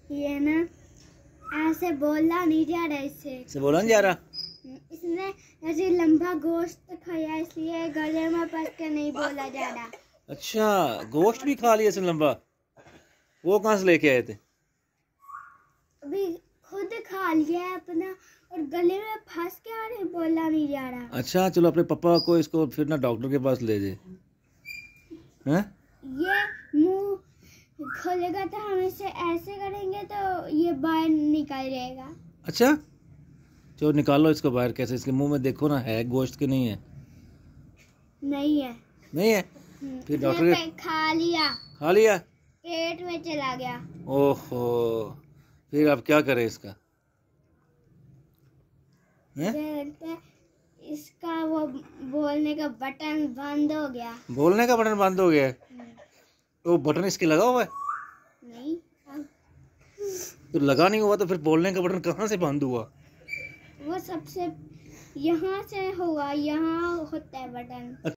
ये ना ऐसे बोला नहीं जा रहा, इससे बोला नहीं जा रहा। इसने ऐसे लंबा गोश्त खाया इसलिए गले में फंस के नहीं बोला जा रहा। अच्छा, गोश्त भी खा लिया इसने लंबा। वो कहाँ से लेके आए थे? अभी खुद खा लिया है अपना और गले में फंस के आ रहे, बोला नहीं जा रहा। अच्छा, चलो अपने पापा को इसको फिर ना डॉक्टर के पास ले जाए। हैं? ये मुंह खोलेगा तो हम इसे ऐसे करेंगे तो ये बाहर निकल जाएगा। अच्छा, चलो निकालो इसको बाहर। कैसे? इसके मुंह में देखो ना, है गोश्त के नहीं है? नहीं है। नहीं है? फिर डॉक्टर खा लिया, पेट में चला गया। ओहो, फिर अब क्या करें इसका? इसका वो बोलने का बटन बंद हो गया। बोलने का बटन बंद हो गया है? तो बटन इसके लगा हुआ है? नहीं। तो लगा नहीं हुआ तो फिर बोलने का बटन कहाँ से बंद हुआ? वो सबसे यहाँ से हुआ, यहाँ होता है बटन।